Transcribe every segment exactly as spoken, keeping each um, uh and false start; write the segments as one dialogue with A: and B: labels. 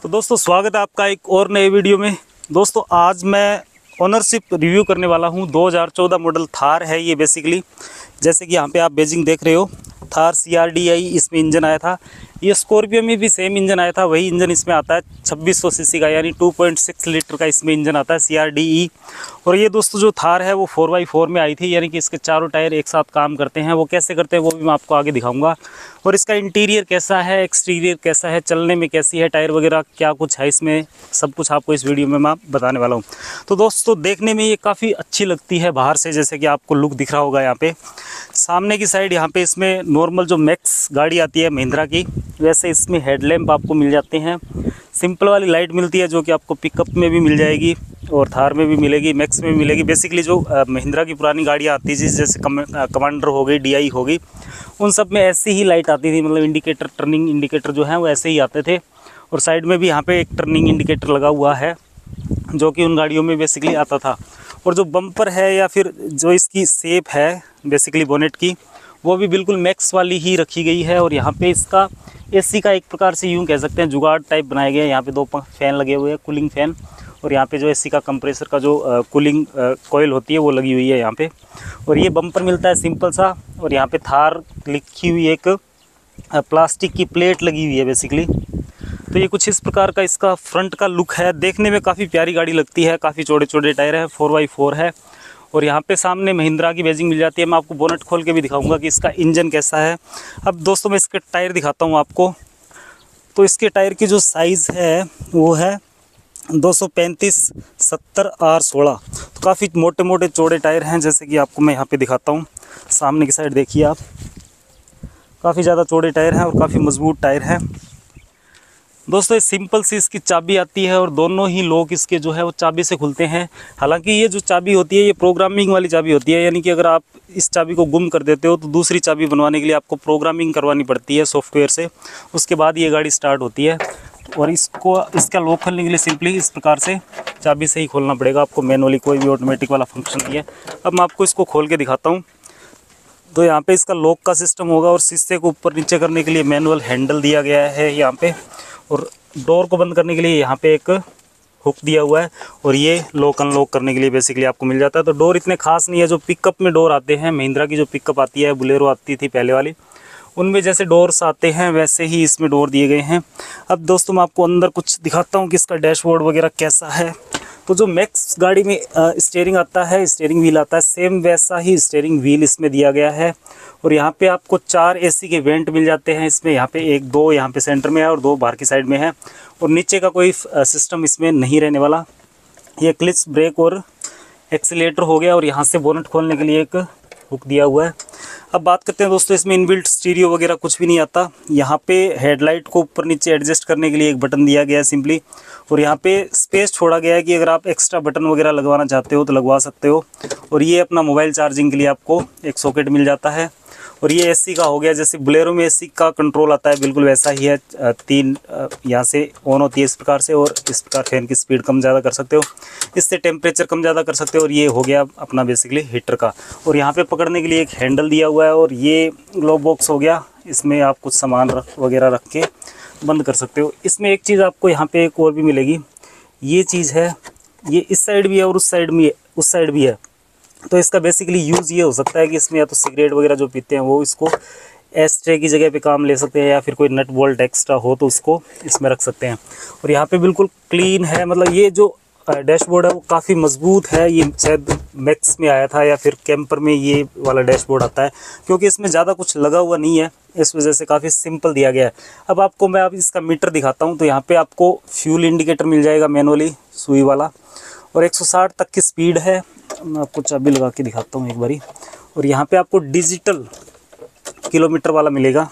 A: तो दोस्तों स्वागत है आपका एक और नए वीडियो में। दोस्तों आज मैं ओनरशिप रिव्यू करने वाला हूं। दो हज़ार चौदह मॉडल थार है ये बेसिकली। जैसे कि यहाँ पे आप बेजिंग देख रहे हो, Thar C R D I इसमें इंजन आया था। ये स्कॉर्पियो में भी सेम इंजन आया था, वही इंजन इसमें आता है छब्बीस सौ सीसी का, यानी टू पॉइंट सिक्स लीटर का इसमें इंजन आता है सी आर डी ई। और ये दोस्तों जो थार है वो फोर बाई फोर में आई थी, यानी कि इसके चारों टायर एक साथ काम करते हैं। वो कैसे करते हैं वो भी मैं आपको आगे दिखाऊंगा। और इसका इंटीरियर कैसा है, एक्सटीरियर कैसा है, चलने में कैसी है, टायर वगैरह क्या कुछ है इसमें, सब कुछ आपको इस वीडियो में मैं बताने वाला हूँ। तो दोस्तों देखने में ये काफ़ी अच्छी लगती है बाहर से, जैसे कि आपको लुक दिख रहा होगा यहाँ पे। सामने की साइड यहाँ पे इसमें नॉर्मल जो मैक्स गाड़ी आती है महिंद्रा की, वैसे इसमें हेडलैम्प आपको मिल जाते हैं। सिंपल वाली लाइट मिलती है जो कि आपको पिकअप में भी मिल जाएगी और थार में भी मिलेगी, मैक्स में भी मिलेगी। बेसिकली जो महिंद्रा की पुरानी गाड़ियाँ आती थी जैसे कम, कमांडर हो गई, डी आई हो गई, उन सब में ऐसी ही लाइट आती थी। मतलब इंडिकेटर, टर्निंग इंडिकेटर जो है वो ऐसे ही आते थे। और साइड में भी यहाँ पे एक टर्निंग इंडिकेटर लगा हुआ है जो कि उन गाड़ियों में बेसिकली आता था। और जो बम्पर है या फिर जो इसकी शेप है बेसिकली बोनेट की, वो भी बिल्कुल मैक्स वाली ही रखी गई है। और यहाँ पे इसका एसी का एक प्रकार से यूँ कह सकते हैं जुगाड़ टाइप बनाए गए हैं। यहाँ पे दो फैन लगे हुए हैं, कूलिंग फैन, और यहाँ पे जो एसी का कंप्रेसर का जो कूलिंग कोयल होती है वो लगी हुई है यहाँ पे। और ये बम्पर मिलता है सिंपल सा, और यहाँ पे थार लिखी हुई एक प्लास्टिक की प्लेट लगी हुई है बेसिकली। तो ये कुछ इस प्रकार का इसका फ्रंट का लुक है। देखने में काफ़ी प्यारी गाड़ी लगती है, काफ़ी चौड़े चौड़े टायर है, फोर बाई फोर है। और यहाँ पे सामने महिंद्रा की बेजिंग मिल जाती है। मैं आपको बोनट खोल के भी दिखाऊंगा कि इसका इंजन कैसा है। अब दोस्तों मैं इसके टायर दिखाता हूँ आपको। तो इसके टायर की जो साइज़ है वो है दो सौ पैंतीस सत्तर आर सोलह। तो काफ़ी मोटे मोटे चौड़े टायर हैं, जैसे कि आपको मैं यहाँ पे दिखाता हूँ। सामने की साइड देखिए आप, काफ़ी ज़्यादा चौड़े टायर हैं और काफ़ी मजबूत टायर हैं। दोस्तों ये सिंपल सी इसकी चाबी आती है और दोनों ही लॉक इसके जो है वो चाबी से खुलते हैं। हालांकि ये जो चाबी होती है ये प्रोग्रामिंग वाली चाबी होती है, यानी कि अगर आप इस चाबी को गुम कर देते हो तो दूसरी चाबी बनवाने के लिए आपको प्रोग्रामिंग करवानी पड़ती है सॉफ्टवेयर से, उसके बाद ये गाड़ी स्टार्ट होती है। और इसको इसका लॉक खोलने के लिए सिंपली इस प्रकार से चाबी से ही खोलना पड़ेगा आपको, मैनुअली कोई भी ऑटोमेटिक वाला फंक्शन नहीं है। अब मैं आपको इसको खोल के दिखाता हूँ। तो यहाँ पे इसका लॉक का सिस्टम होगा और शीशे को ऊपर नीचे करने के लिए मैनुअल हैंडल दिया गया है यहाँ पे। और डोर को बंद करने के लिए यहाँ पे एक हुक दिया हुआ है, और ये लॉक अनलॉक करने के लिए बेसिकली आपको मिल जाता है। तो डोर इतने खास नहीं है। जो पिकअप में डोर आते हैं, महिंद्रा की जो पिकअप आती है, बुलेरो आती थी पहले वाली, उनमें जैसे डोर्स आते हैं वैसे ही इसमें डोर दिए गए हैं। अब दोस्तों मैं आपको अंदर कुछ दिखाता हूँ कि इसका डैशबोर्ड वगैरह कैसा है। तो जो मैक्स गाड़ी में स्टीयरिंग आता है, स्टीयरिंग व्हील आता है, सेम वैसा ही स्टीयरिंग व्हील इसमें दिया गया है। और यहाँ पे आपको चार एसी के वेंट मिल जाते हैं इसमें। यहाँ पे एक दो यहाँ पे सेंटर में है और दो बाहर की साइड में है। और नीचे का कोई सिस्टम इसमें नहीं रहने वाला। ये क्लच, ब्रेक और एक्सीलेटर हो गया। और यहाँ से बोनट खोलने के लिए एक हुक दिया हुआ है। अब बात करते हैं दोस्तों, इसमें इनबिल्ट स्टीरियो वगैरह कुछ भी नहीं आता। यहाँ पे हेडलाइट को ऊपर नीचे एडजस्ट करने के लिए एक बटन दिया गया है सिंपली। और यहाँ पे स्पेस छोड़ा गया है कि अगर आप एक्स्ट्रा बटन वगैरह लगवाना चाहते हो तो लगवा सकते हो। और ये अपना मोबाइल चार्जिंग के लिए आपको एक सॉकेट मिल जाता है। और ये एसी का हो गया, जैसे बुलेरो में एसी का कंट्रोल आता है बिल्कुल वैसा ही है। तीन यहाँ से ऑन होती है इस प्रकार से, और इस प्रकार फैन की स्पीड कम ज़्यादा कर सकते हो, इससे टेम्परेचर कम ज़्यादा कर सकते हो। और ये हो गया अपना बेसिकली हीटर का। और यहाँ पे पकड़ने के लिए एक हैंडल दिया हुआ है। और ये ग्लोव बॉक्स हो गया, इसमें आप कुछ सामान रख वगैरह रख के बंद कर सकते हो। इसमें एक चीज़ आपको यहाँ पे एक और भी मिलेगी, ये चीज़ है, ये इस साइड भी है और उस साइड में उस साइड भी है। तो इसका बेसिकली यूज़ ये हो सकता है कि इसमें या तो सिगरेट वगैरह जो पीते हैं वो इसको एस्ट्रे की जगह पे काम ले सकते हैं, या फिर कोई नट बोल्ट एक्स्ट्रा हो तो उसको इसमें रख सकते हैं। और यहाँ पे बिल्कुल क्लीन है। मतलब ये जो डैशबोर्ड है वो काफ़ी मजबूत है। ये शायद मैक्स में आया था या फिर कैंपर में ये वाला डैशबोर्ड आता है, क्योंकि इसमें ज़्यादा कुछ लगा हुआ नहीं है, इस वजह से काफ़ी सिंपल दिया गया है। अब आपको मैं अब इसका मीटर दिखाता हूँ। तो यहाँ पे आपको फ्यूल इंडिकेटर मिल जाएगा मैनुअली, सुई वाला, और एक सौ साठ तक की स्पीड है। मैं आपको चाबी लगा के दिखाता हूँ एक बारी। और यहाँ पे आपको डिजिटल किलोमीटर वाला मिलेगा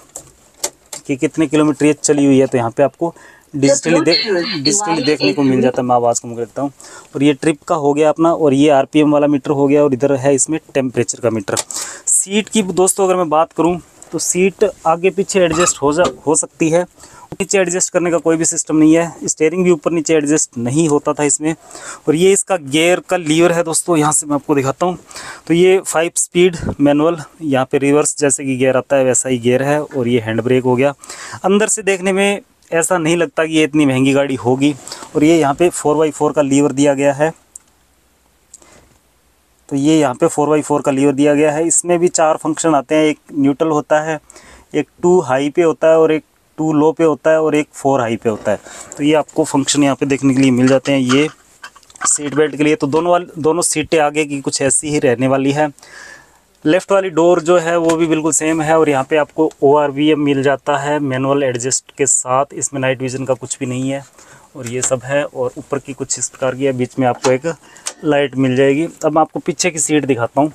A: कि कितने किलोमीटर ये चली हुई है। तो यहाँ पे आपको डिजिटली दे डिजिटली देखने को मिल जाता है। मैं आवाज़ कम कर देता हूँ। और ये ट्रिप का हो गया अपना, और ये आरपीएम वाला मीटर हो गया। और इधर है इसमें टेम्परेचर का मीटर। सीट की दोस्तों अगर मैं बात करूँ तो सीट आगे पीछे एडजस्ट हो जा हो सकती है। नीचे एडजस्ट करने का कोई भी सिस्टम नहीं है। स्टीयरिंग भी ऊपर नीचे एडजस्ट नहीं होता था इसमें। और ये इसका गियर का लीवर है दोस्तों, यहाँ से मैं आपको दिखाता हूँ। तो ये फाइव स्पीड मैनुअल, यहाँ पे रिवर्स जैसे कि गियर आता है वैसा ही गियर है। और ये हैंड ब्रेक हो गया। अंदर से देखने में ऐसा नहीं लगता कि ये इतनी महंगी गाड़ी होगी। और ये यहाँ पे फोर बाई फोर का लीवर दिया गया है। तो ये यहाँ पे फोर बाई फोर का लीवर दिया गया है। इसमें भी चार फंक्शन आते हैं, एक न्यूट्रल होता है, एक टू हाई पे होता है और एक टू लो पे होता है और एक फोर हाई पे होता है। तो ये आपको फंक्शन यहाँ पे देखने के लिए मिल जाते हैं। ये सीट बेल्ट के लिए तो दोनों वाली दोनों सीटें आगे की कुछ ऐसी ही रहने वाली है। लेफ़्ट वाली डोर जो है वो भी बिल्कुल सेम है। और यहाँ पे आपको ओ आर वी एम मिल जाता है मैनुअल एडजस्ट के साथ। इसमें नाइट विज़न का कुछ भी नहीं है और ये सब है। और ऊपर की कुछ इस प्रकार की है, बीच में आपको एक लाइट मिल जाएगी। अब मैं आपको पीछे की सीट दिखाता हूँ।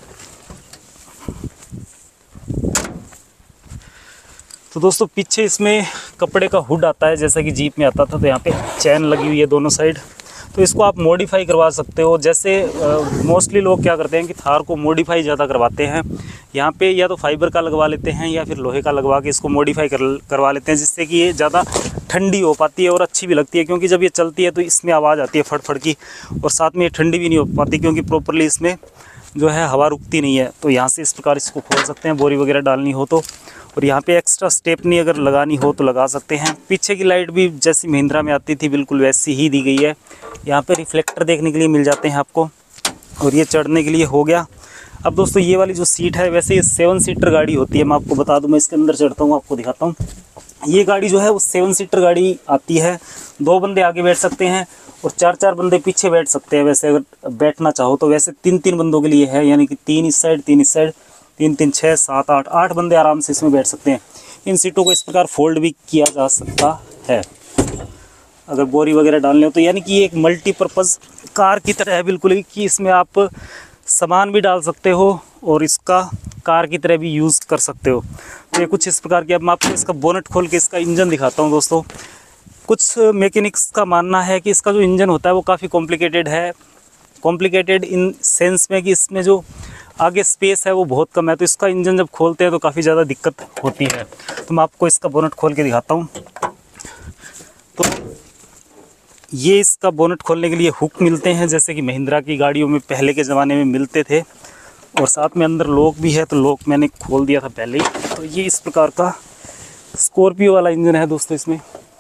A: तो दोस्तों पीछे इसमें कपड़े का हुड आता है जैसा कि जीप में आता था। तो यहाँ पे चैन लगी हुई है दोनों साइड। तो इसको आप मॉडिफाई करवा सकते हो। जैसे मोस्टली लोग क्या करते हैं कि थार को मॉडिफाई ज़्यादा करवाते हैं। यहाँ पे या तो फाइबर का लगवा लेते हैं या फिर लोहे का लगवा के इसको मॉडिफाई कर करवा लेते हैं, जिससे कि ये ज़्यादा ठंडी हो पाती है और अच्छी भी लगती है। क्योंकि जब ये चलती है तो इसमें आवाज़ आती है फट-फट की, और साथ में ये ठंडी भी नहीं हो पाती क्योंकि प्रॉपरली इसमें जो है हवा रुकती नहीं है। तो यहाँ से इस प्रकार इसको खोल सकते हैं, बोरी वगैरह डालनी हो तो। और यहाँ पे एक्स्ट्रा स्टेपनी अगर लगानी हो तो लगा सकते हैं। पीछे की लाइट भी जैसी महिंद्रा में आती थी बिल्कुल वैसी ही दी गई है। यहाँ पे रिफ्लेक्टर देखने के लिए मिल जाते हैं आपको। और ये चढ़ने के लिए हो गया। अब दोस्तों ये वाली जो सीट है, वैसे ये सेवन सीटर गाड़ी होती है। मैं आपको बता दूं, मैं इसके अंदर चढ़ता हूँ, आपको दिखाता हूँ। ये गाड़ी जो है वो सेवन सीटर गाड़ी आती है। दो बंदे आगे बैठ सकते हैं और चार चार बंदे पीछे बैठ सकते हैं। वैसे अगर बैठना चाहो तो वैसे तीन तीन बंदों के लिए है, यानी कि तीन इस साइड तीन इस साइड, तीन तीन छः सात आठ आठ बंदे आराम से इसमें बैठ सकते हैं। इन सीटों को इस प्रकार फोल्ड भी किया जा सकता है अगर बोरी वगैरह डालने हो तो। यानी कि ये एक मल्टीपर्पज़ कार की तरह है बिल्कुल ही, कि इसमें आप सामान भी डाल सकते हो और इसका कार की तरह भी यूज़ कर सकते हो। तो ये कुछ इस प्रकार की। अब मैं आपको इसका बोनट खोल के इसका इंजन दिखाता हूँ दोस्तों। कुछ मैकेनिक्स का मानना है कि इसका जो इंजन होता है वो काफ़ी कॉम्प्लिकेटेड है। कॉम्प्लिकेटेड इन सेंस में कि इसमें जो आगे स्पेस है वो बहुत कम है। तो इसका इंजन जब खोलते हैं तो काफ़ी ज़्यादा दिक्कत होती है। तो मैं आपको इसका बोनट खोल के दिखाता हूँ। तो ये इसका बोनट खोलने के लिए हुक मिलते हैं, जैसे कि महिंद्रा की गाड़ियों में पहले के ज़माने में मिलते थे। और साथ में अंदर लॉक भी है, तो लॉक मैंने खोल दिया था पहले ही। तो ये इस प्रकार का स्कॉर्पियो वाला इंजन है दोस्तों इसमें।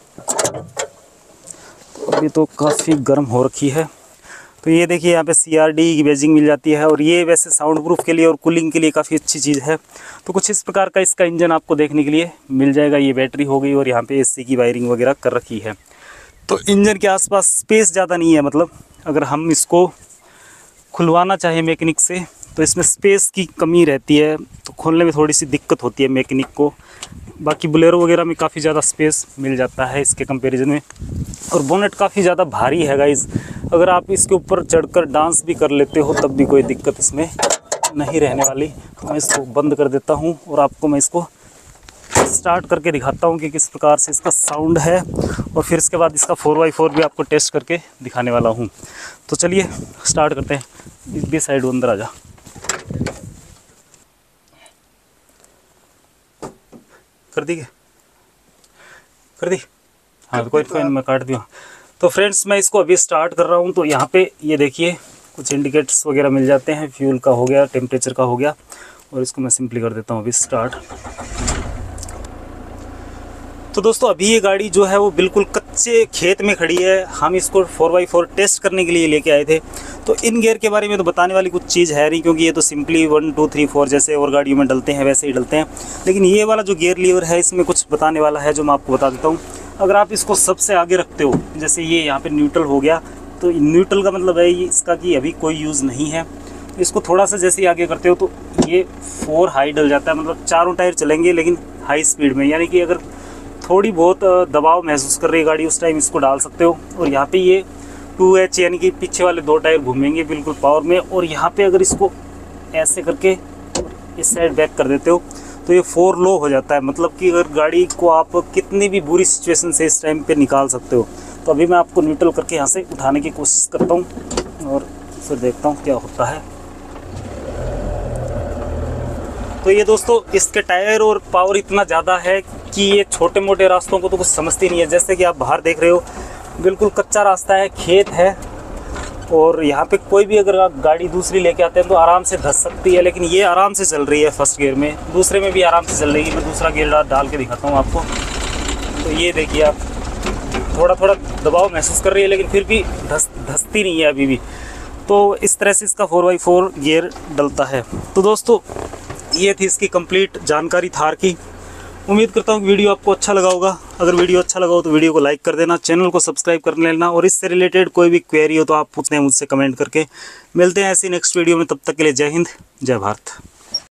A: तो अभी तो काफ़ी गर्म हो रखी है। तो ये देखिए यहाँ पे सी आर डी की बैजिंग मिल जाती है। और ये वैसे साउंड प्रूफ के लिए और कूलिंग के लिए काफ़ी अच्छी चीज़ है। तो कुछ इस प्रकार का इसका इंजन आपको देखने के लिए मिल जाएगा। ये बैटरी हो गई और यहाँ पे एसी की वायरिंग वगैरह कर रखी है। तो इंजन के आसपास स्पेस ज़्यादा नहीं है, मतलब अगर हम इसको खुलवाना चाहें मैकेनिक से तो इसमें स्पेस की कमी रहती है। तो खोलने में थोड़ी सी दिक्कत होती है मैकेनिक को। बाकी बोलेरो वगैरह में काफ़ी ज़्यादा स्पेस मिल जाता है इसके कंपैरिजन में। और बोनेट काफ़ी ज़्यादा भारी है गाइस। अगर आप इसके ऊपर चढ़कर डांस भी कर लेते हो तब भी कोई दिक्कत इसमें नहीं रहने वाली। तो मैं इसको बंद कर देता हूँ और आपको मैं इसको स्टार्ट करके दिखाता हूँ कि किस प्रकार से इसका साउंड है। और फिर इसके बाद इसका फोर बाई फोर भी आपको टेस्ट करके दिखाने वाला हूँ। तो चलिए स्टार्ट करते हैं। इस भी साइड अंदर आ जा। कर दी कर दी हाँ, तो कोई फाइन, मैं काट दिया। तो फ्रेंड्स मैं इसको अभी स्टार्ट कर रहा हूँ। तो यहाँ पे ये देखिए कुछ इंडिकेटर्स वगैरह मिल जाते हैं। फ्यूल का हो गया, टेम्परेचर का हो गया। और इसको मैं सिंपली कर देता हूँ अभी स्टार्ट। तो दोस्तों अभी ये गाड़ी जो है वो बिल्कुल कच्चे खेत में खड़ी है। हम इसको फोर बाई फोर टेस्ट करने के लिए लेके आए थे। तो इन गियर के बारे में तो बताने वाली कुछ चीज़ है नहीं, क्योंकि ये तो simply one two three four जैसे और गाड़ियों में डलते हैं वैसे ही डलते हैं। लेकिन ये वाला जो गियर लीवर है इसमें कुछ बताने वाला है जो मैं आपको बता देता हूँ। अगर आप इसको सबसे आगे रखते हो, जैसे ये यहाँ पे न्यूट्रल हो गया, तो न्यूट्रल का मतलब है ये इसका कि अभी कोई यूज़ नहीं है। इसको थोड़ा सा जैसे ही आगे करते हो तो ये फोर हाई डल जाता है, मतलब चारों टायर चलेंगे लेकिन हाई स्पीड में। यानी कि अगर थोड़ी बहुत दबाव महसूस कर रही है गाड़ी उस टाइम इसको डाल सकते हो। और यहाँ पे ये टू एच यानी कि पीछे वाले दो टायर घूमेंगे बिल्कुल पावर में। और यहाँ पे अगर इसको ऐसे करके इस साइड बैक कर देते हो तो ये फोर लो हो जाता है। मतलब कि अगर गाड़ी को आप कितनी भी बुरी सिचुएशन से इस टाइम पे निकाल सकते हो। तो अभी मैं आपको न्यूट्रल करके यहाँ से उठाने की कोशिश करता हूँ और फिर देखता हूँ क्या होता है। तो ये दोस्तों इसके टायर और पावर इतना ज़्यादा है कि ये छोटे मोटे रास्तों को तो कुछ समझती नहीं है। जैसे कि आप बाहर देख रहे हो बिल्कुल कच्चा रास्ता है, खेत है। और यहाँ पे कोई भी अगर आप गाड़ी दूसरी लेके आते हैं तो आराम से धस सकती है, लेकिन ये आराम से चल रही है फर्स्ट गियर में। दूसरे में भी आराम से चल रही है। मैं दूसरा गियर डाल के दिखाता हूँ आपको। तो ये देखिए आप, थोड़ा थोड़ा दबाव महसूस कर रही है, लेकिन फिर भी धस धसती नहीं है अभी भी। तो इस तरह से इसका फोर बाई फोर गियर डलता है। तो दोस्तों ये थी इसकी कंप्लीट जानकारी थार की। उम्मीद करता हूँ कि वीडियो आपको अच्छा लगा होगा। अगर वीडियो अच्छा लगा हो तो वीडियो को लाइक कर देना, चैनल को सब्सक्राइब कर लेना, और इससे रिलेटेड कोई भी क्वेरी हो तो आप पूछते हैं मुझसे कमेंट करके। मिलते हैं ऐसी नेक्स्ट वीडियो में, तब तक के लिए जय हिंद, जय भारत।